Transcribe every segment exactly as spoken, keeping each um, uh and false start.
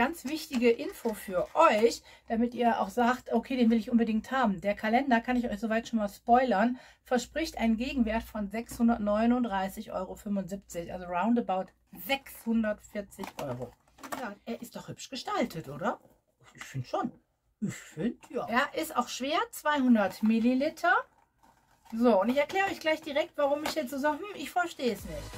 ganz wichtige Info für euch, damit ihr auch sagt, okay, den will ich unbedingt haben. Der Kalender, kann ich euch soweit schon mal spoilern, verspricht einen Gegenwert von sechshundertneununddreißig Euro fünfundsiebzig, also roundabout sechshundertvierzig Euro. Ja, er ist doch hübsch gestaltet, oder? Ich finde schon. Ich finde, ja. Er ist auch schwer, zweihundert Milliliter. So, und ich erkläre euch gleich direkt, warum ich jetzt so sage, hm, ich verstehe es nicht.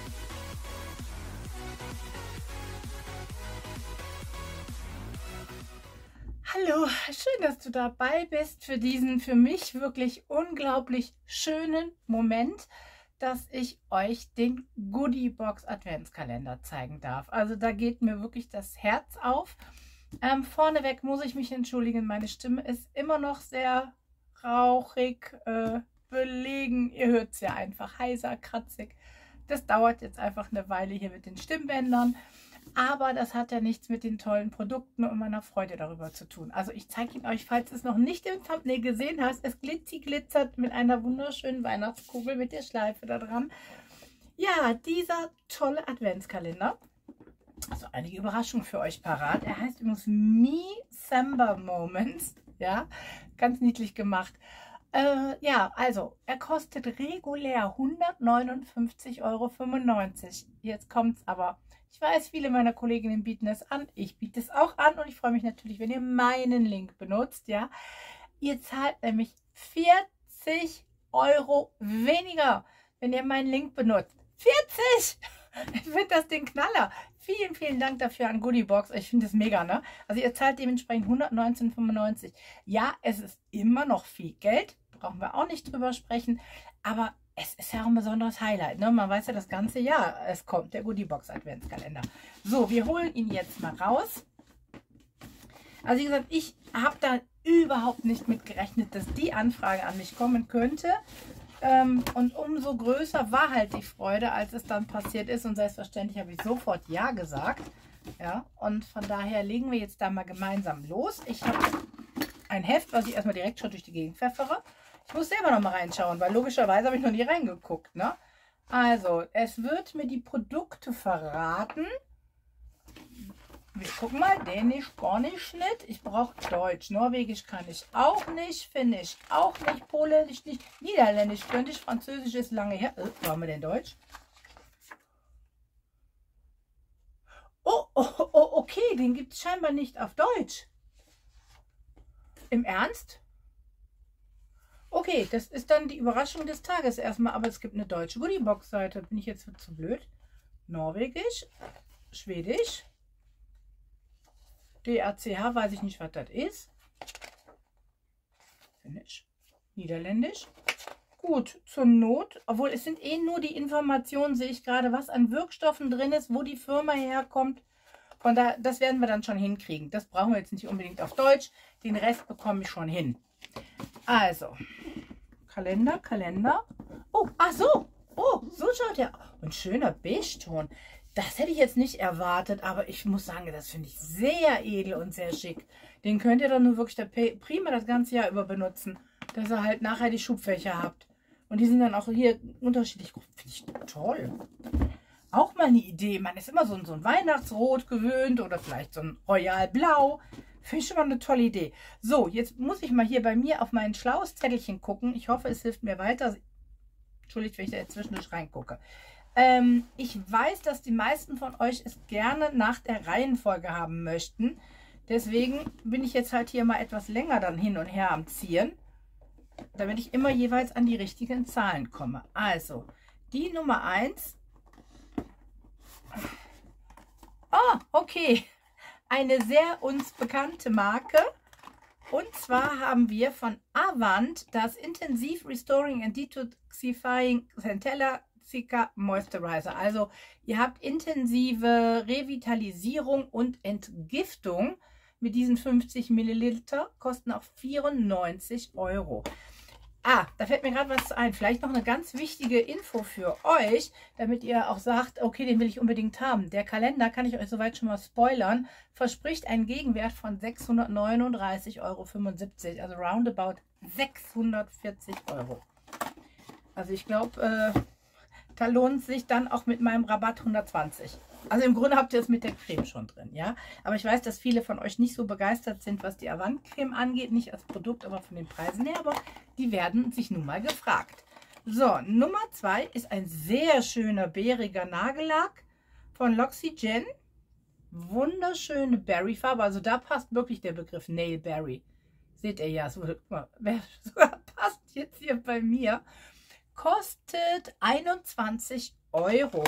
Hallo, schön, dass du dabei bist für diesen für mich wirklich unglaublich schönen Moment, dass ich euch den Goodie Box Adventskalender zeigen darf. Also da geht mir wirklich das Herz auf. Ähm, vorneweg muss ich mich entschuldigen, meine Stimme ist immer noch sehr rauchig, äh, belegen. Ihr hört es ja einfach, heiser, kratzig. Das dauert jetzt einfach eine Weile hier mit den Stimmbändern. Aber das hat ja nichts mit den tollen Produkten und meiner Freude darüber zu tun. Also ich zeige ihn euch, falls du es noch nicht im Thumbnail gesehen hast. Es glitzi glitzert mit einer wunderschönen Weihnachtskugel mit der Schleife da dran. Ja, dieser tolle Adventskalender. Also einige Überraschungen für euch parat. Er heißt übrigens Me-Sember Moments. Ja, ganz niedlich gemacht. Äh, ja, also er kostet regulär hundertneunundfünfzig Euro fünfundneunzig. Jetzt kommt es aber. Ich weiß, viele meiner Kolleginnen bieten es an. Ich biete es auch an und ich freue mich natürlich, wenn ihr meinen Link benutzt. Ja, ihr zahlt nämlich vierzig Euro weniger, wenn ihr meinen Link benutzt. vierzig! Ich finde das den Knaller. Vielen, vielen Dank dafür an Goodie Box. Ich finde das mega, ne? Also ihr zahlt dementsprechend hundertneunzehn Euro fünfundneunzig. Ja, es ist immer noch viel Geld. Brauchen wir auch nicht drüber sprechen. Aber es ist ja auch ein besonderes Highlight, ne? Man weiß ja das ganze Jahr, es kommt der Goodie Box Adventskalender. So, wir holen ihn jetzt mal raus. Also wie gesagt, ich habe da überhaupt nicht mit gerechnet, dass die Anfrage an mich kommen könnte. Ähm, und umso größer war halt die Freude, als es dann passiert ist. Und selbstverständlich habe ich sofort Ja gesagt. Ja, und von daher legen wir jetzt da mal gemeinsam los. Ich habe ein Heft, was ich erstmal direkt schon durch die Gegend pfeffere. Ich muss selber noch mal reinschauen, weil logischerweise habe ich noch nie reingeguckt, ne? Also, es wird mir die Produkte verraten. Wir gucken mal, Dänisch, Spanisch nicht. Ich brauche Deutsch. Norwegisch kann ich auch nicht. Finnisch auch nicht. Polnisch nicht. Niederländisch könnte ich. Französisch ist lange her. Äh, wo haben wir denn Deutsch? Oh, oh, oh, okay. Den gibt es scheinbar nicht auf Deutsch. Im Ernst? Okay, das ist dann die Überraschung des Tages erstmal. Aber es gibt eine deutsche Goodie-Box-Seite. Bin ich jetzt zu blöd? Norwegisch, Schwedisch. D A C H, weiß ich nicht, was das ist. Finnisch, Niederländisch. Gut, zur Not, obwohl es sind eh nur die Informationen, sehe ich gerade, was an Wirkstoffen drin ist, wo die Firma herkommt. Von da, das werden wir dann schon hinkriegen. Das brauchen wir jetzt nicht unbedingt auf Deutsch. Den Rest bekomme ich schon hin. Also, Kalender, Kalender. Oh, ach so. Oh, so schaut er. Ein schöner Beige-Ton. Das hätte ich jetzt nicht erwartet, aber ich muss sagen, das finde ich sehr edel und sehr schick. Den könnt ihr dann nur wirklich der prima das ganze Jahr über benutzen, dass ihr halt nachher die Schubfächer habt. Und die sind dann auch hier unterschiedlich. Finde ich toll. Auch mal eine Idee. Man ist immer so ein, so ein Weihnachtsrot gewöhnt oder vielleicht so ein Royal Blau. Finde ich schon mal eine tolle Idee. So, jetzt muss ich mal hier bei mir auf mein schlaues Zettelchen gucken. Ich hoffe, es hilft mir weiter. Entschuldigt, wenn ich da jetzt zwischendurch reingucke. Ähm, ich weiß, dass die meisten von euch es gerne nach der Reihenfolge haben möchten. Deswegen bin ich jetzt halt hier mal etwas länger dann hin und her am Ziehen, damit ich immer jeweils an die richtigen Zahlen komme. Also, die Nummer eins. Oh, okay. Eine sehr uns bekannte Marke. Und zwar haben wir von Avant das Intensive Restoring and Detoxifying Centella Moisturizer. Also ihr habt intensive Revitalisierung und Entgiftung mit diesen fünfzig Milliliter, kosten auch vierundneunzig Euro. Ah, da fällt mir gerade was ein. Vielleicht noch eine ganz wichtige Info für euch, damit ihr auch sagt, okay, den will ich unbedingt haben. Der Kalender, kann ich euch soweit schon mal spoilern, verspricht einen Gegenwert von sechshundertneununddreißig Euro fünfundsiebzig, also roundabout sechshundertvierzig Euro. Also ich glaube, äh, da lohnt sich dann auch mit meinem Rabatt hundertzwanzig. Also im Grunde habt ihr es mit der Creme schon drin, ja. Aber ich weiß, dass viele von euch nicht so begeistert sind, was die Avant-Creme angeht. Nicht als Produkt, aber von den Preisen her. Aber die werden sich nun mal gefragt. So, Nummer zwei ist ein sehr schöner bäriger Nagellack von L'Occitane. Wunderschöne Berryfarbe. Also da passt wirklich der Begriff Nail Berry. Seht ihr ja, so, guck mal, wer sogar passt jetzt hier bei mir. Kostet einundzwanzig Euro.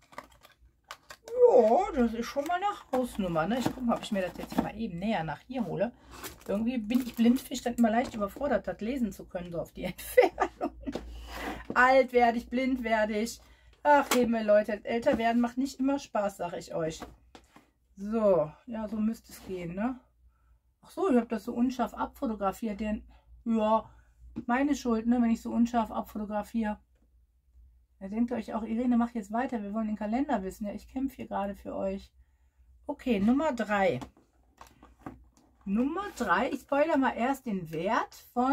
Ja, das ist schon mal eine Hausnummer. Ne? Ich gucke mal, ob ich mir das jetzt mal eben näher nach hier hole. Irgendwie bin ich Blindfisch dann immer leicht überfordert, das lesen zu können, so auf die Entfernung. Alt werde ich, blind werde ich. Ach, Himmel, Leute, älter werden macht nicht immer Spaß, sage ich euch. So, ja, so müsste es gehen, ne? Ach so, ich habe das so unscharf abfotografiert, denn, ja, meine Schuld, ne, wenn ich so unscharf abfotografiere. Da denkt ihr euch auch, Irene, mach jetzt weiter, wir wollen den Kalender wissen. Ja, ich kämpfe hier gerade für euch. Okay, Nummer drei. Nummer drei, ich spoilere mal erst den Wert von...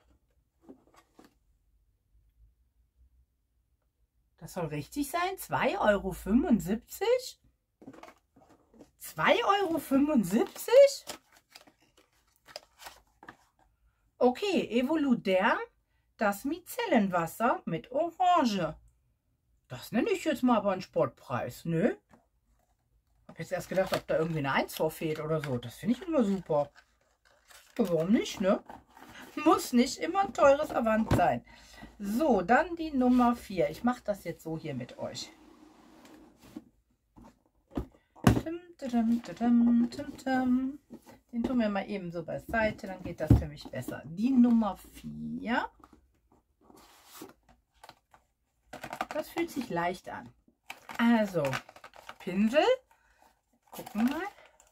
Das soll richtig sein, zwei Euro fünfundsiebzig? zwei Euro fünfundsiebzig? Okay, Evoluderm, das Micellenwasser mit Orange. Das nenne ich jetzt mal aber einen Sportpreis, ne? Hab jetzt erst gedacht, ob da irgendwie eine eins vorfehlt oder so. Das finde ich immer super. Warum nicht, ne? Muss nicht immer ein teures Avant sein. So, dann die Nummer vier. Ich mache das jetzt so hier mit euch. Den tun wir mal eben so beiseite, dann geht das für mich besser. Die Nummer vier. Das fühlt sich leicht an. Also, Pinsel. Gucken mal.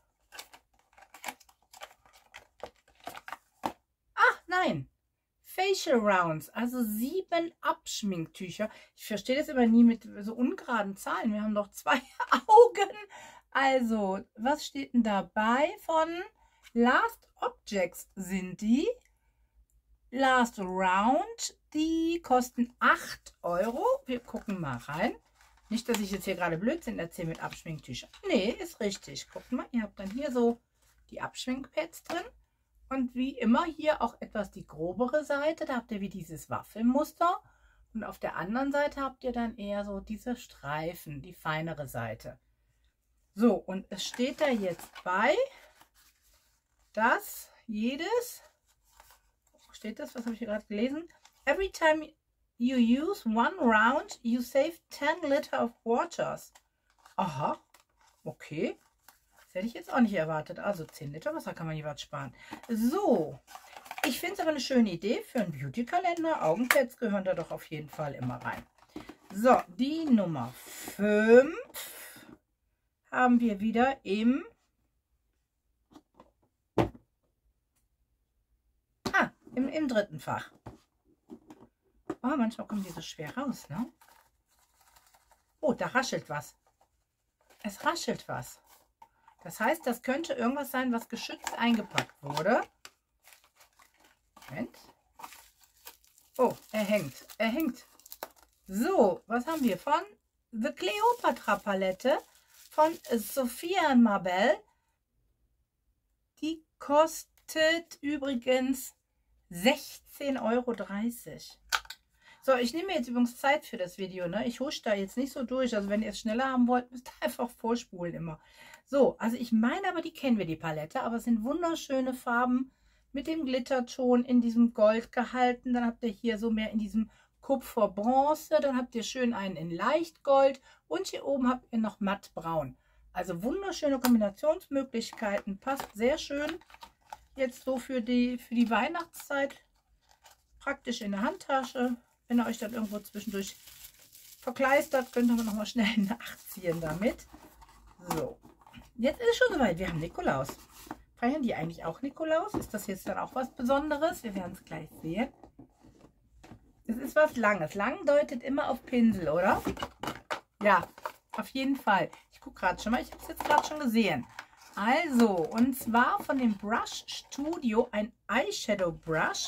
Ach, nein. Facial Rounds, also sieben Abschminktücher. Ich verstehe das immer nie mit so ungeraden Zahlen. Wir haben doch zwei Augen. Also, was steht denn dabei? Von Last Objects sind die. Last Round, die kosten acht Euro. Wir gucken mal rein. Nicht, dass ich jetzt hier gerade Blödsinn erzähle mit Abschminktüchern. Nee, ist richtig. Guckt mal, ihr habt dann hier so die Abschminkpads drin. Und wie immer hier auch etwas die grobere Seite. Da habt ihr wie dieses Waffelmuster. Und auf der anderen Seite habt ihr dann eher so diese Streifen, die feinere Seite. So, und es steht da jetzt bei, dass jedes, steht das, was habe ich hier gerade gelesen? Every time you use one round, you save ten liter of waters. Aha, okay. Das hätte ich jetzt auch nicht erwartet. Also zehn Liter Wasser kann man jeweils sparen. So, ich finde es aber eine schöne Idee für einen Beauty-Kalender. Augenpads gehören da doch auf jeden Fall immer rein. So, die Nummer fünf haben wir wieder im... Ah, im, im dritten Fach. Oh, manchmal kommen die so schwer raus, ne? Oh, da raschelt was. Es raschelt was. Das heißt, das könnte irgendwas sein, was geschützt eingepackt wurde. Moment. Oh, er hängt. Er hängt. So, was haben wir von The Cleopatra Palette von Sophia Mabel. Die kostet übrigens sechzehn Euro dreißig. So, ich nehme jetzt übrigens Zeit für das Video, ne? Ich husche da jetzt nicht so durch. Also wenn ihr es schneller haben wollt, müsst ihr einfach vorspulen immer. So, also ich meine aber, die kennen wir, die Palette. Aber es sind wunderschöne Farben mit dem Glitterton in diesem Gold gehalten. Dann habt ihr hier so mehr in diesem Kupfer-Bronze. Dann habt ihr schön einen in Leichtgold. Und hier oben habt ihr noch mattbraun. Also wunderschöne Kombinationsmöglichkeiten. Passt sehr schön jetzt so für die, für die Weihnachtszeit. Praktisch in der Handtasche. Wenn ihr euch dann irgendwo zwischendurch verkleistert, könnt ihr noch mal schnell nachziehen damit. So, jetzt ist es schon soweit. Wir haben Nikolaus. Feiern die eigentlich auch Nikolaus? Ist das jetzt dann auch was Besonderes? Wir werden es gleich sehen. Es ist was Langes. Lang deutet immer auf Pinsel, oder? Ja, auf jeden Fall. Ich gucke gerade schon mal. Ich habe es jetzt gerade schon gesehen. Also, und zwar von dem Brush Studio ein Eyeshadow Brush.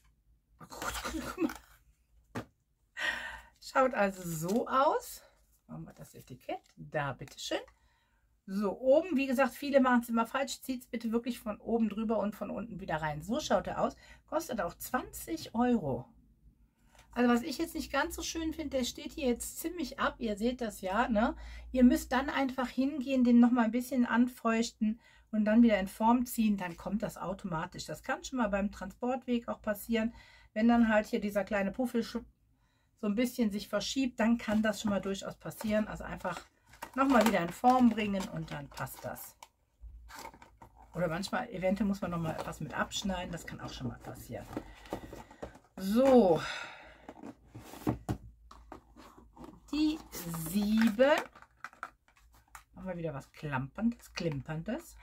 Schaut also so aus. Machen wir das Etikett. Da, bitteschön. So, oben, wie gesagt, viele machen es immer falsch. Zieht es bitte wirklich von oben drüber und von unten wieder rein. So schaut er aus. Kostet auch zwanzig Euro. Also was ich jetzt nicht ganz so schön finde, der steht hier jetzt ziemlich ab. Ihr seht das ja, ne? Ihr müsst dann einfach hingehen, den nochmal ein bisschen anfeuchten und dann wieder in Form ziehen. Dann kommt das automatisch. Das kann schon mal beim Transportweg auch passieren. Wenn dann halt hier dieser kleine Puffel so ein bisschen sich verschiebt, dann kann das schon mal durchaus passieren. Also einfach nochmal wieder in Form bringen und dann passt das. Oder manchmal, eventuell muss man nochmal etwas mit abschneiden. Das kann auch schon mal passieren. So. Die sieben. Haben wir wieder was Klamperndes, Klimperndes.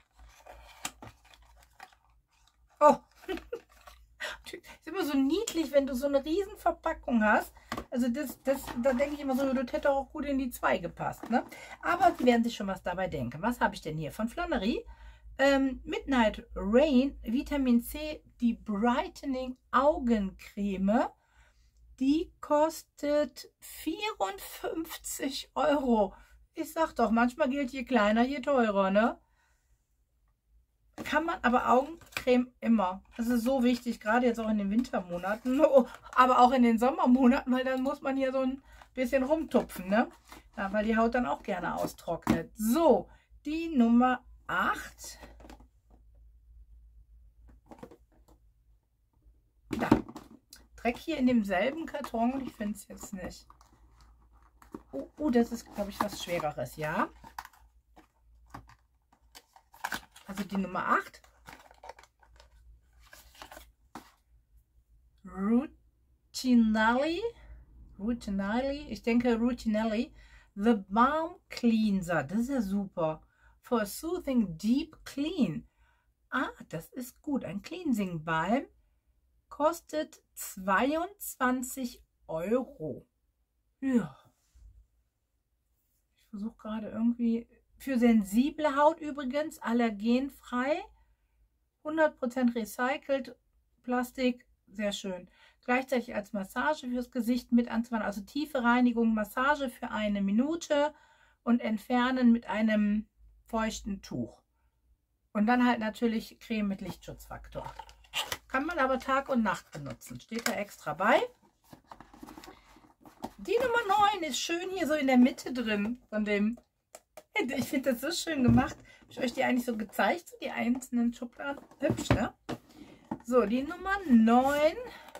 Oh. Ist immer so niedlich, wenn du so eine riesen Verpackung hast. Also das, das, da denke ich immer so, das hätte auch gut in die zwei gepasst. Ne? Aber die werden sich schon was dabei denken. Was habe ich denn hier? Von Flannery. Ähm, Midnight Rain, Vitamin C, die Brightening Augencreme. Die kostet vierundfünfzig Euro. Ich sag doch, manchmal gilt je kleiner, je teurer, ne? Kann man aber Augencreme immer. Das ist so wichtig, gerade jetzt auch in den Wintermonaten, aber auch in den Sommermonaten, weil dann muss man hier so ein bisschen rumtupfen, ne? Ja, weil die Haut dann auch gerne austrocknet. So, die Nummer acht. Da. Dreck hier in demselben Karton. Ich finde es jetzt nicht. Oh, oh, das ist, glaube ich, was Schwereres, ja? Also die Nummer acht. Routinelli. Routinelli. Ich denke Routinelli. The Balm Cleanser. Das ist ja super. For a soothing deep clean. Ah, das ist gut. Ein Cleansing Balm. Kostet zweiundzwanzig Euro. Ja. Ich versuche gerade irgendwie... Für sensible Haut übrigens, allergenfrei, hundert Prozent recycelt, Plastik, sehr schön. Gleichzeitig als Massage fürs Gesicht mit anzuwenden, also tiefe Reinigung, Massage für eine Minute und entfernen mit einem feuchten Tuch. Und dann halt natürlich Creme mit Lichtschutzfaktor. Kann man aber Tag und Nacht benutzen, steht da extra bei. Die Nummer neun ist schön hier so in der Mitte drin von dem. Ich finde das so schön gemacht. Habe ich euch die eigentlich so gezeigt? Die einzelnen Schubladen. Hübsch, ne? So, die Nummer neun.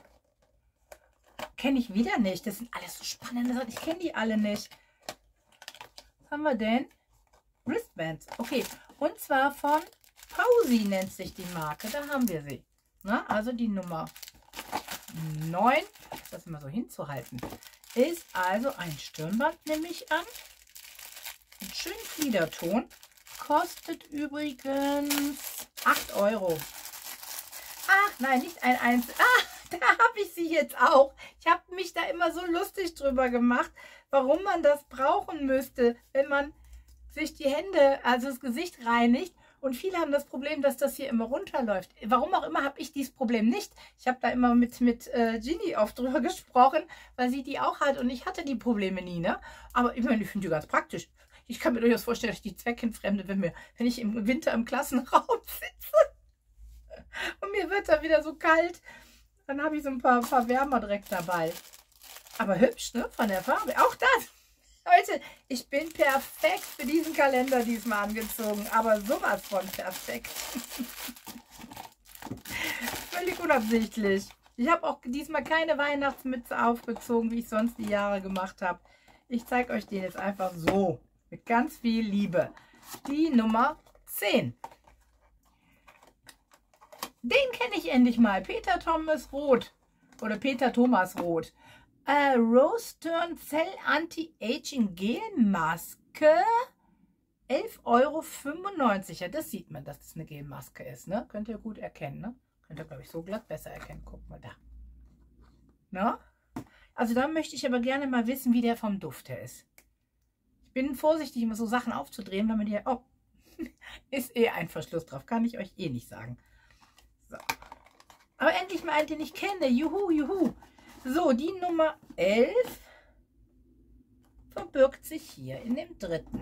Kenne ich wieder nicht. Das sind alles so spannende Sachen. Ich kenne die alle nicht. Was haben wir denn? Wristbands. Okay. Und zwar von Pausi nennt sich die Marke. Da haben wir sie. Na, also die Nummer neun. Das immer so hinzuhalten. Ist also ein Stirnband, nehme ich an. Ein schönen Fliederton. Kostet übrigens acht Euro. Ach nein, nicht ein Einzel. Ah, da habe ich sie jetzt auch. Ich habe mich da immer so lustig drüber gemacht, warum man das brauchen müsste, wenn man sich die Hände, also das Gesicht reinigt. Und viele haben das Problem, dass das hier immer runterläuft. Warum auch immer habe ich dieses Problem nicht. Ich habe da immer mit, mit äh, Ginny oft drüber gesprochen, weil sie die auch hat und ich hatte die Probleme nie. Ne? Aber ich meine, ich finde die ganz praktisch. Ich kann mir durchaus vorstellen, dass ich die zweckentfremde, wenn, mir, wenn ich im Winter im Klassenraum sitze und mir wird da wieder so kalt, dann habe ich so ein paar, paar Wärmer direkt dabei. Aber hübsch, ne? Von der Farbe. Auch das. Leute, ich bin perfekt für diesen Kalender diesmal angezogen. Aber sowas von perfekt. Völlig unabsichtlich. Ich habe auch diesmal keine Weihnachtsmütze aufgezogen, wie ich sonst die Jahre gemacht habe. Ich zeige euch den jetzt einfach so. Mit ganz viel Liebe. Die Nummer zehn. Den kenne ich endlich mal. Peter Thomas Roth. Oder Peter Thomas Roth. Äh, Rose Turn Cell Anti-Aging Gel Maske. elf Euro fünfundneunzig. Ja, das sieht man, dass das eine Gelmaske ist. Ne? Könnt ihr gut erkennen. Ne? Könnt ihr, glaube ich, so glatt besser erkennen. Guckt mal da. Na? Also da möchte ich aber gerne mal wissen, wie der vom Duft her ist. Ich bin vorsichtig, immer so Sachen aufzudrehen, weil man die... Oh, ist eh ein Verschluss drauf. Kann ich euch eh nicht sagen. So. Aber endlich mal einen, den ich kenne. Juhu, juhu. So, die Nummer elf. Von verbirgt sich hier in dem dritten.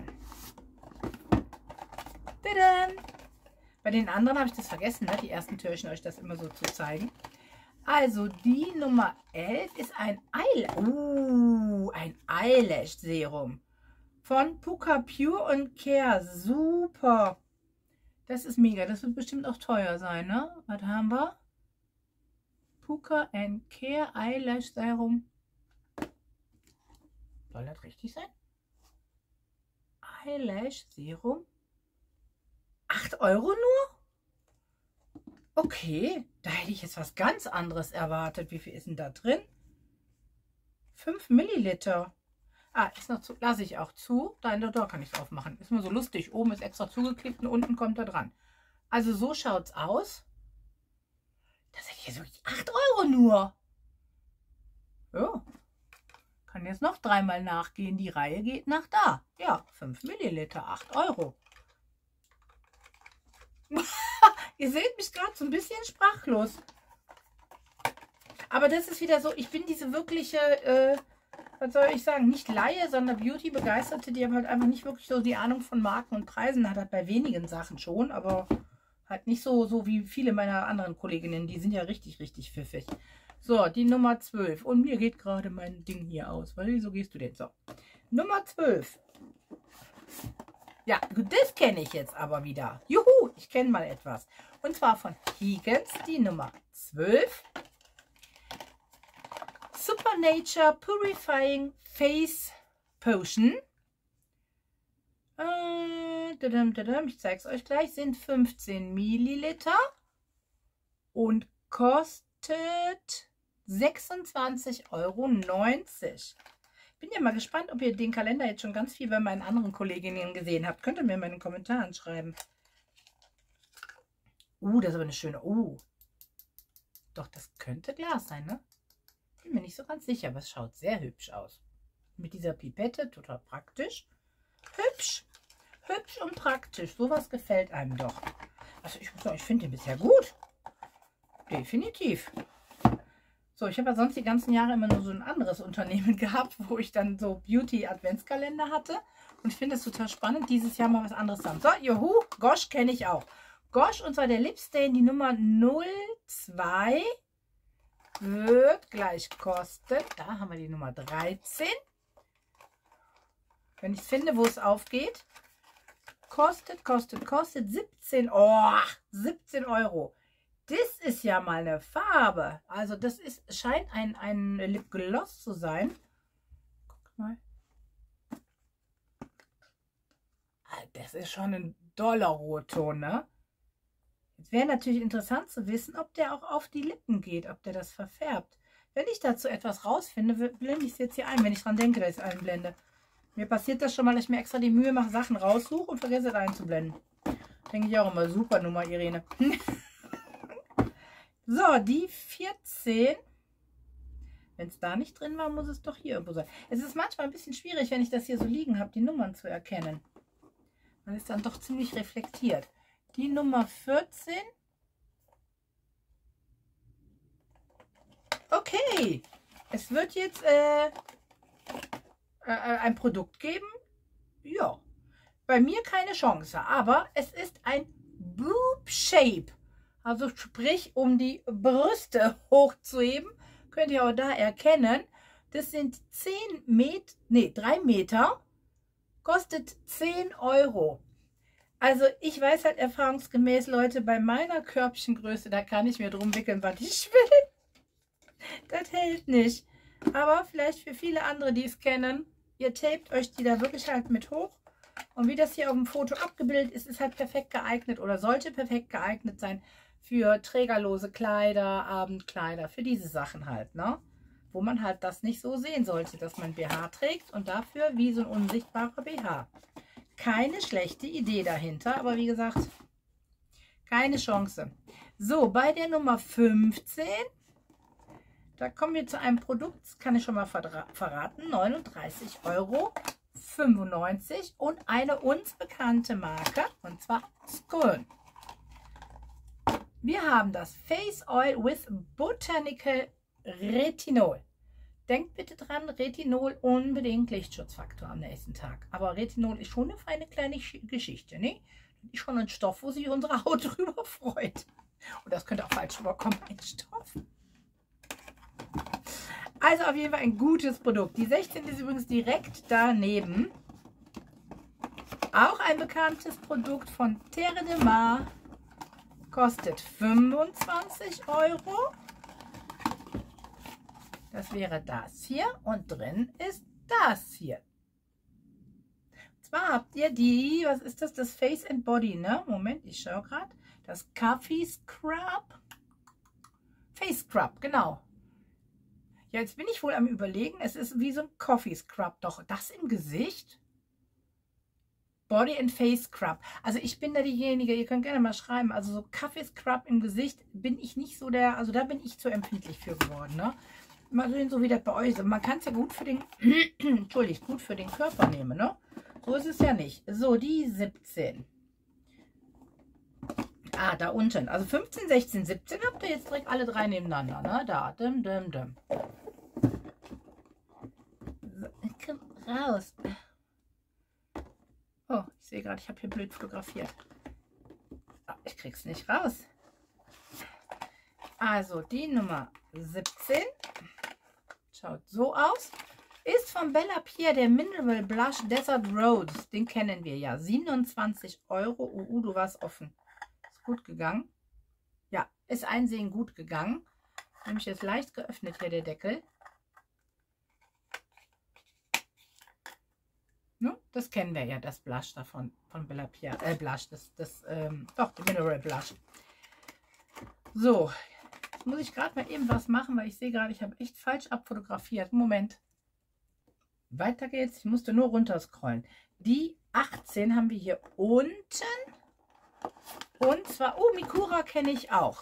Tadam! Bei den anderen habe ich das vergessen, ne? Die ersten Türchen euch das immer so zu zeigen. Also die Nummer elf ist ein Eyelash, uh, ein Eyelash Serum von Puka Pure und Care. Super. Das ist mega. Das wird bestimmt auch teuer sein, ne? Was haben wir? Puka and Care Eyelash Serum. Soll das richtig sein? Eyelash Serum. acht Euro nur? Okay, da hätte ich jetzt was ganz anderes erwartet. Wie viel ist denn da drin? fünf Milliliter. Ah, ist noch zu, lasse ich auch zu. Da in der Tür kann ich es aufmachen. Ist mir so lustig. Oben ist extra zugeklebt und unten kommt er dran. Also so schaut es aus. Das hätte ich jetzt wirklich acht Euro nur. Ja. Kann jetzt noch dreimal nachgehen. Die Reihe geht nach da. Ja, fünf Milliliter, acht Euro. Ihr seht mich gerade so ein bisschen sprachlos. Aber das ist wieder so, ich bin diese wirkliche, äh, was soll ich sagen, nicht Laie, sondern Beauty-Begeisterte, die aber halt einfach nicht wirklich so die Ahnung von Marken und Preisen hat. Hat bei wenigen Sachen schon, aber halt nicht so, so wie viele meiner anderen Kolleginnen. Die sind ja richtig, richtig pfiffig. So, die Nummer zwölf. Und mir geht gerade mein Ding hier aus. Weil, wieso gehst du denn? So, Nummer zwölf. Ja, das kenne ich jetzt aber wieder. Juhu, ich kenne mal etwas. Und zwar von Higgins, die Nummer zwölf. Supernature Purifying Face Potion. Äh, ich zeige es euch gleich. Sind fünfzehn Milliliter und kostet sechsundzwanzig Euro neunzig. Bin ja mal gespannt, ob ihr den Kalender jetzt schon ganz viel bei meinen anderen Kolleginnen gesehen habt. Könnt ihr mir mal in den Kommentaren schreiben. Uh, das ist aber eine schöne... Uh, doch, das könnte Glas sein, ne? Bin mir nicht so ganz sicher, aber es schaut sehr hübsch aus. Mit dieser Pipette, total praktisch. Hübsch. Hübsch und praktisch. Sowas gefällt einem doch. Also ich muss sagen, ich finde den bisher gut. Definitiv. So, ich habe ja sonst die ganzen Jahre immer nur so ein anderes Unternehmen gehabt, wo ich dann so Beauty-Adventskalender hatte. Und ich finde es total spannend, dieses Jahr mal was anderes zu haben. So, juhu, Gosh kenne ich auch. Gosh, und zwar der Lipstain, die Nummer null zwei, wird gleich kosten. Da haben wir die Nummer dreizehn. Wenn ich es finde, wo es aufgeht. Kostet, kostet, kostet siebzehn, oh, siebzehn Euro. Das ist ja mal eine Farbe. Also das ist, scheint ein, ein Lipgloss zu sein. Guck mal. Das ist schon ein doller Rotton, ne? Jetzt wäre natürlich interessant zu wissen, ob der auch auf die Lippen geht, ob der das verfärbt. Wenn ich dazu etwas rausfinde, blende ich es jetzt hier ein, wenn ich dran denke, dass ich es einblende. Mir passiert das schon mal, dass ich mir extra die Mühe mache, Sachen raussuche und vergesse es einzublenden. Denke ich auch immer, super Nummer, Irene. So, die vierzehn. Wenn es da nicht drin war, muss es doch hier irgendwo sein. Es ist manchmal ein bisschen schwierig, wenn ich das hier so liegen habe, die Nummern zu erkennen. Weil es dann doch ziemlich reflektiert. Die Nummer vierzehn. Okay. Es wird jetzt äh, äh, ein Produkt geben. Ja. Bei mir keine Chance. Aber es ist ein Boob Shape. Also sprich, um die Brüste hochzuheben, könnt ihr auch da erkennen, das sind zehn Meter, nee, drei Meter, kostet zehn Euro. Also ich weiß halt erfahrungsgemäß, Leute, bei meiner Körbchengröße, da kann ich mir drum wickeln, was ich will. Das hält nicht. Aber vielleicht für viele andere, die es kennen, ihr tapet euch die da wirklich halt mit hoch. Und wie das hier auf dem Foto abgebildet ist, ist halt perfekt geeignet oder sollte perfekt geeignet sein für trägerlose Kleider, Abendkleider, für diese Sachen halt, ne? Wo man halt das nicht so sehen sollte, dass man B H trägt und dafür wie so ein unsichtbarer B H. Keine schlechte Idee dahinter, aber wie gesagt, keine Chance. So, bei der Nummer fünfzehn, da kommen wir zu einem Produkt, das kann ich schon mal verraten, neununddreißig Euro fünfundneunzig und eine uns bekannte Marke, und zwar Skåne. Wir haben das Face Oil with Botanical Retinol. Denkt bitte dran, Retinol unbedingt Lichtschutzfaktor am nächsten Tag. Aber Retinol ist schon eine feine kleine Geschichte, ne? Ist schon ein Stoff, wo sich unsere Haut drüber freut. Und das könnte auch falsch rüberkommen, ein Stoff. Also auf jeden Fall ein gutes Produkt. Die sechzehn ist übrigens direkt daneben. Auch ein bekanntes Produkt von Terre de Mar. Kostet fünfundzwanzig Euro. Das wäre das hier. Und drin ist das hier. Und zwar habt ihr die, was ist das? Das Face and Body, ne? Moment, ich schaue gerade. Das Coffee Scrub. Face Scrub, genau. Ja, jetzt bin ich wohl am Überlegen. Es ist wie so ein Coffee Scrub. Doch das im Gesicht? Body and Face Scrub. Also ich bin da diejenige, ihr könnt gerne mal schreiben, also so Kaffee Scrub im Gesicht bin ich nicht so der, also da bin ich zu empfindlich für geworden, ne? Mal sehen, so wie das bei euch ist. Man kann es ja gut für den, entschuldigt, gut für den Körper nehmen, ne? So ist es ja nicht. So, die siebzehn. Ah, da unten. Also fünfzehn, sechzehn, siebzehn habt ihr jetzt direkt alle drei nebeneinander, ne? Da, dim, dim, dim. So, komm raus. Oh, ich sehe gerade, ich habe hier blöd fotografiert. Oh, ich krieg's nicht raus. Also die Nummer siebzehn schaut so aus. Ist von Bella Pierre der Mineral Blush Desert Rose. Den kennen wir ja. siebenundzwanzig Euro. Oh, uh, du warst offen. Ist gut gegangen. Ja, ist einsehen gut gegangen. Nämlich jetzt leicht geöffnet hier der Deckel. Ne? Das kennen wir ja, das Blush davon, von Bella Pierre, äh, Blush, das, das, ähm, doch, der Mineral Blush. So, jetzt muss ich gerade mal eben was machen, weil ich sehe gerade, ich habe echt falsch abfotografiert. Moment. Weiter geht's, ich musste nur runter scrollen. Die achtzehn haben wir hier unten. Und zwar, oh, Mikura kenne ich auch.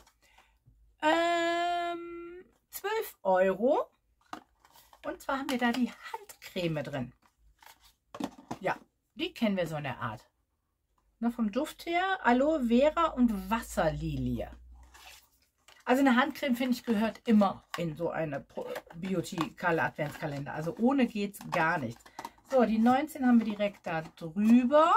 Ähm, zwölf Euro. Und zwar haben wir da die Handcreme drin. Ja, die kennen wir so in der Art. Ne, vom Duft her Aloe Vera und Wasserlilie. Also eine Handcreme, finde ich, gehört immer in so eine Beauty-Adventskalender. Also ohne geht es gar nichts. So, die neunzehn haben wir direkt da drüber.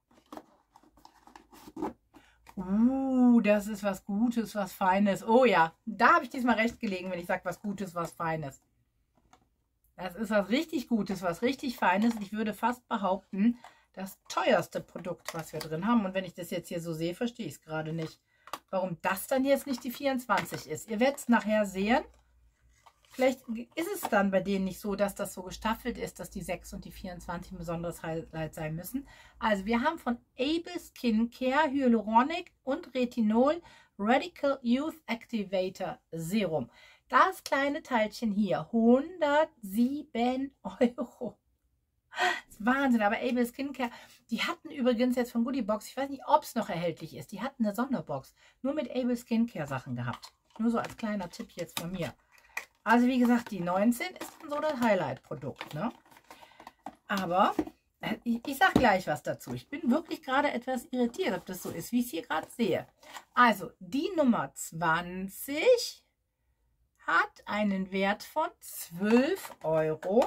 Uh, das ist was Gutes, was Feines. Oh ja, da habe ich diesmal recht gelegen, wenn ich sage, was Gutes, was Feines. Das ist was richtig Gutes, was richtig Feines. Ich würde fast behaupten, das teuerste Produkt, was wir drin haben. Und wenn ich das jetzt hier so sehe, verstehe ich es gerade nicht, warum das dann jetzt nicht die vierundzwanzig ist. Ihr werdet es nachher sehen. Vielleicht ist es dann bei denen nicht so, dass das so gestaffelt ist, dass die sechs und die vierundzwanzig ein besonderes Highlight sein müssen. Also wir haben von Able Skincare Hyaluronic und Retinol Radical Youth Activator Serum. Das kleine Teilchen hier, hundertsieben Euro. Das ist Wahnsinn, aber Able Skincare, die hatten übrigens jetzt von Goodiebox, ich weiß nicht, ob es noch erhältlich ist, die hatten eine Sonderbox, nur mit Able Skincare Sachen gehabt. Nur so als kleiner Tipp jetzt von mir. Also wie gesagt, die neunzehn ist dann so das Highlight-Produkt, ne? Aber äh, ich, ich sage gleich was dazu. Ich bin wirklich gerade etwas irritiert, ob das so ist, wie ich es hier gerade sehe. Also die Nummer zwanzig hat einen Wert von zwölf Euro.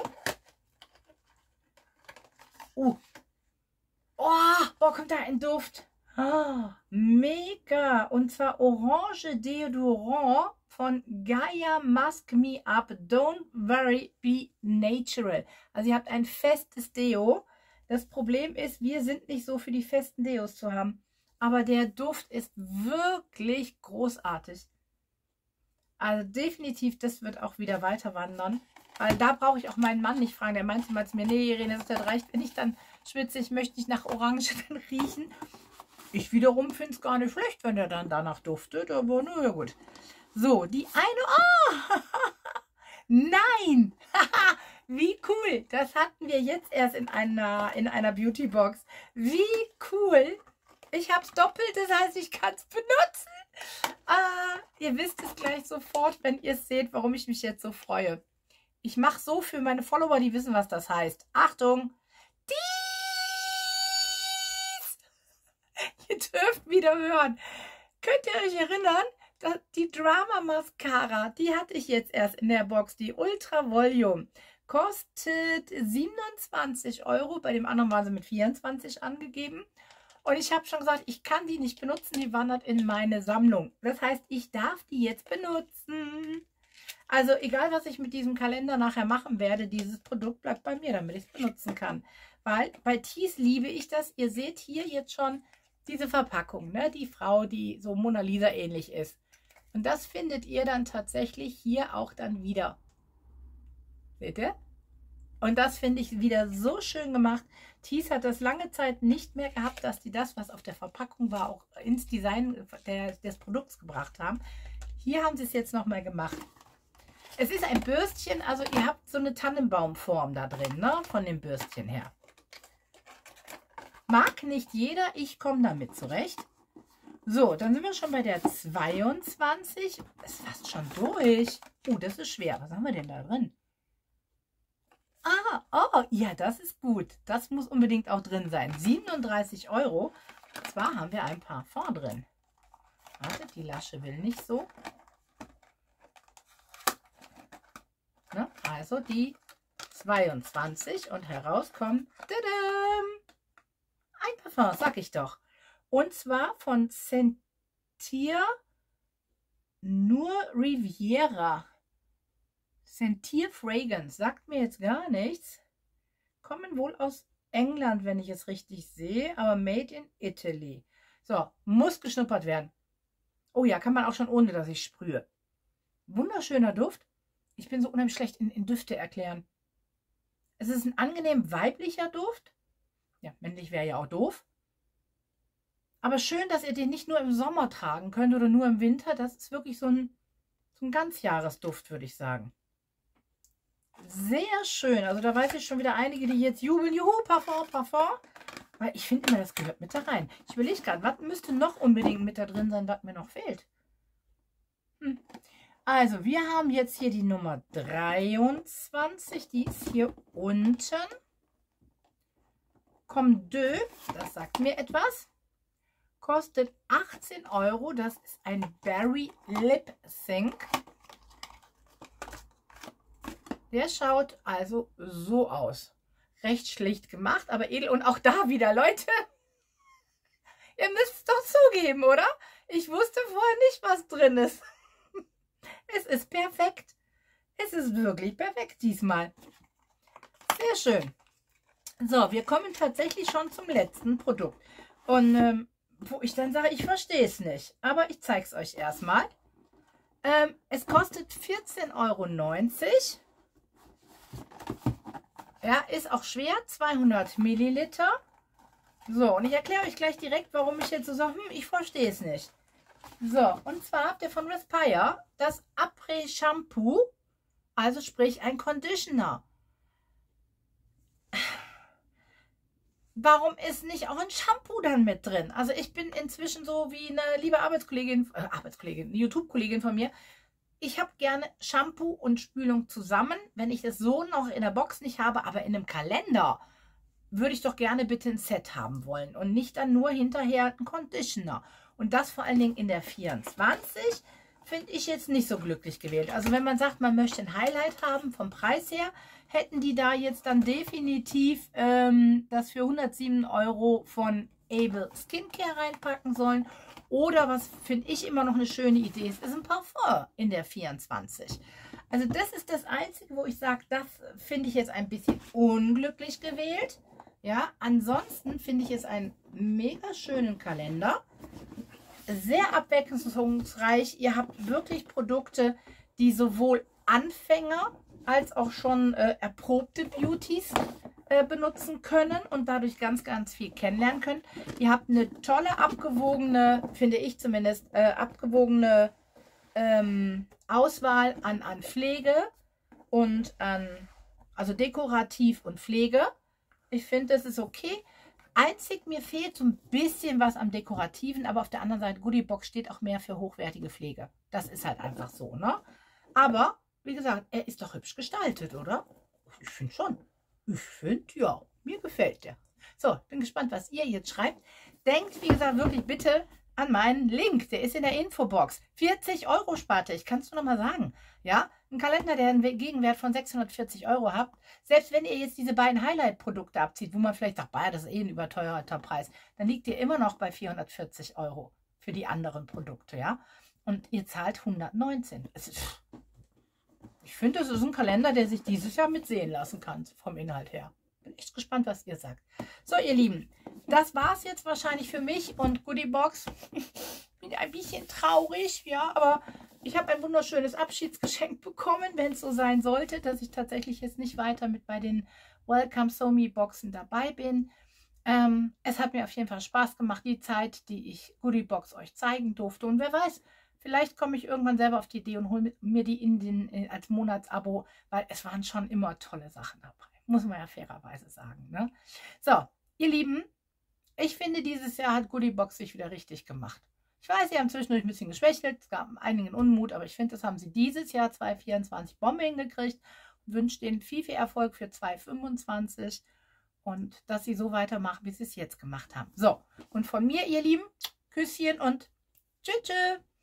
Uh. Oh, oh, kommt da ein Duft. Oh, mega. Und zwar Orange Deodorant von Gaia Mask Me Up. Don't worry, be natural. Also ihr habt ein festes Deo. Das Problem ist, wir sind nicht so für die festen Deos zu haben. Aber der Duft ist wirklich großartig. Also definitiv, das wird auch wieder weiter wandern. Weil da brauche ich auch meinen Mann nicht fragen. Der meinte mal zu mir, nee, Irene, das reicht, wenn ich dann schwitze, ich möchte nicht nach Orange dann riechen. Ich wiederum finde es gar nicht schlecht, wenn der dann danach duftet. Aber naja, gut. So, die eine... Oh! Nein! Wie cool! Das hatten wir jetzt erst in einer, in einer Beauty-Box. Wie cool! Ich habe es doppelt, das heißt, ich kann es benutzen. Ah, ihr wisst es gleich sofort, wenn ihr es seht, warum ich mich jetzt so freue. Ich mache so für meine Follower, die wissen, was das heißt. Achtung! Dies! Ihr dürft wieder hören. Könnt ihr euch erinnern, das, die Drama Mascara, die hatte ich jetzt erst in der Box. Die Ultra Volume kostet siebenundzwanzig Euro. Bei dem anderen waren sie mit vierundzwanzig angegeben. Und ich habe schon gesagt, ich kann die nicht benutzen. Die wandert in meine Sammlung. Das heißt, ich darf die jetzt benutzen. Also egal, was ich mit diesem Kalender nachher machen werde, dieses Produkt bleibt bei mir, damit ich es benutzen kann. Weil bei Tees liebe ich das. Ihr seht hier jetzt schon diese Verpackung, ne? Die Frau, die so Mona Lisa ähnlich ist. Und das findet ihr dann tatsächlich hier auch dann wieder. Seht ihr? Und das finde ich wieder so schön gemacht. Tees hat das lange Zeit nicht mehr gehabt, dass die das, was auf der Verpackung war, auch ins Design der, des Produkts gebracht haben. Hier haben sie es jetzt nochmal gemacht. Es ist ein Bürstchen, also ihr habt so eine Tannenbaumform da drin, ne? Von dem Bürstchen her. Mag nicht jeder, ich komme damit zurecht. So, dann sind wir schon bei der zweiundzwanzig. Ist fast schon durch. Oh, das ist schwer. Was haben wir denn da drin? Ah, oh, ja, das ist gut. Das muss unbedingt auch drin sein. siebenunddreißig Euro. Und zwar haben wir ein Parfum drin. Warte, die Lasche will nicht so. Ne? Also die zweiundzwanzig und herauskommt tadam, ein Parfum, sag ich doch. Und zwar von Sentir Nur Riviera. Sentir Fragrance, sagt mir jetzt gar nichts. Kommen wohl aus England, wenn ich es richtig sehe, aber made in Italy. So, muss geschnuppert werden. Oh ja, kann man auch schon ohne, dass ich sprühe. Wunderschöner Duft. Ich bin so unheimlich schlecht in, in Düfte erklären. Es ist ein angenehm weiblicher Duft. Ja, männlich wäre ja auch doof. Aber schön, dass ihr den nicht nur im Sommer tragen könnt oder nur im Winter. Das ist wirklich so ein, so ein Ganzjahresduft, würde ich sagen. Sehr schön. Also da weiß ich schon wieder einige, die jetzt jubeln. Juhu, Parfum, Parfum. Weil ich finde immer, das gehört mit da rein. Ich überlege gerade, was müsste noch unbedingt mit da drin sein, was mir noch fehlt. Hm. Also, wir haben jetzt hier die Nummer dreiundzwanzig. Die ist hier unten. Comme deux, das sagt mir etwas. Kostet achtzehn Euro. Das ist ein Berry Lip Sync. Der schaut also so aus. Recht schlicht gemacht, aber edel. Und auch da wieder, Leute, ihr müsst es doch zugeben, oder? Ich wusste vorher nicht, was drin ist. Es ist perfekt. Es ist wirklich perfekt diesmal. Sehr schön. So, wir kommen tatsächlich schon zum letzten Produkt. Und ähm, wo ich dann sage, ich verstehe es nicht. Aber ich zeige es euch erstmal. Ähm, es kostet vierzehn Euro neunzig. Ja, ist auch schwer. zweihundert Milliliter. So, und ich erkläre euch gleich direkt, warum ich jetzt so sage, hm, ich verstehe es nicht. So, und zwar habt ihr von Respire das Après-Shampoo, also sprich ein Conditioner. Warum ist nicht auch ein Shampoo dann mit drin? Also ich bin inzwischen so wie eine liebe Arbeitskollegin, äh, Arbeitskollegin, eine YouTube-Kollegin von mir. Ich habe gerne Shampoo und Spülung zusammen, wenn ich das so noch in der Box nicht habe, aber in einem Kalender würde ich doch gerne bitte ein Set haben wollen und nicht dann nur hinterher ein Conditioner. Und das vor allen Dingen in der vierundzwanzig finde ich jetzt nicht so glücklich gewählt. Also wenn man sagt, man möchte ein Highlight haben vom Preis her, hätten die da jetzt dann definitiv ähm, das für hundertsieben Euro von Able Skincare reinpacken sollen. Oder was finde ich immer noch eine schöne Idee ist, ist ein Parfum in der vierundzwanzig. Also das ist das Einzige, wo ich sage, das finde ich jetzt ein bisschen unglücklich gewählt. Ja, ansonsten finde ich es einen mega schönen Kalender. Sehr abwechslungsreich. Ihr habt wirklich Produkte, die sowohl Anfänger als auch schon äh, erprobte Beauties äh, benutzen können und dadurch ganz, ganz viel kennenlernen können. Ihr habt eine tolle, abgewogene, finde ich zumindest, äh, abgewogene ähm, Auswahl an, an Pflege und an, also dekorativ und Pflege. Ich finde, das ist okay. Einzig mir fehlt so ein bisschen was am Dekorativen, aber auf der anderen Seite, Goodie Box steht auch mehr für hochwertige Pflege. Das ist halt einfach so, ne? Aber, wie gesagt, er ist doch hübsch gestaltet, oder? Ich finde schon. Ich finde, ja, mir gefällt der. So, bin gespannt, was ihr jetzt schreibt. Denkt, wie gesagt, wirklich bitte an meinen Link. Der ist in der Infobox. vierzig Euro sparte ich, kannst du noch mal sagen. Ja, ein Kalender, der einen Gegenwert von sechshundertvierzig Euro hat. Selbst wenn ihr jetzt diese beiden Highlight-Produkte abzieht, wo man vielleicht sagt, bah, das ist eh ein überteuerter Preis, dann liegt ihr immer noch bei vierhundertvierzig Euro für die anderen Produkte, ja. Und ihr zahlt hundertneunzehn. Es ist, ich finde, es ist ein Kalender, der sich dieses Jahr mitsehen lassen kann, vom Inhalt her. Bin echt gespannt, was ihr sagt. So, ihr Lieben, das war es jetzt wahrscheinlich für mich und Goodiebox. Bin ein bisschen traurig, ja, aber ich habe ein wunderschönes Abschiedsgeschenk bekommen, wenn es so sein sollte, dass ich tatsächlich jetzt nicht weiter mit bei den Welcome Somi Boxen dabei bin. Ähm, es hat mir auf jeden Fall Spaß gemacht, die Zeit, die ich Goodiebox euch zeigen durfte. Und wer weiß, vielleicht komme ich irgendwann selber auf die Idee und hole mir die in den, in, als Monatsabo, weil es waren schon immer tolle Sachen dabei. Muss man ja fairerweise sagen. Ne? So, ihr Lieben, ich finde, dieses Jahr hat Goodiebox sich wieder richtig gemacht. Ich weiß, sie haben zwischendurch ein bisschen geschwächelt, es gab einigen Unmut, aber ich finde, das haben sie dieses Jahr zweitausendvierundzwanzig Bombe hingekriegt und wünsche denen viel, viel Erfolg für zweitausendfünfundzwanzig und dass sie so weitermachen, wie sie es jetzt gemacht haben. So, und von mir, ihr Lieben, Küsschen und tschüss, tschüss.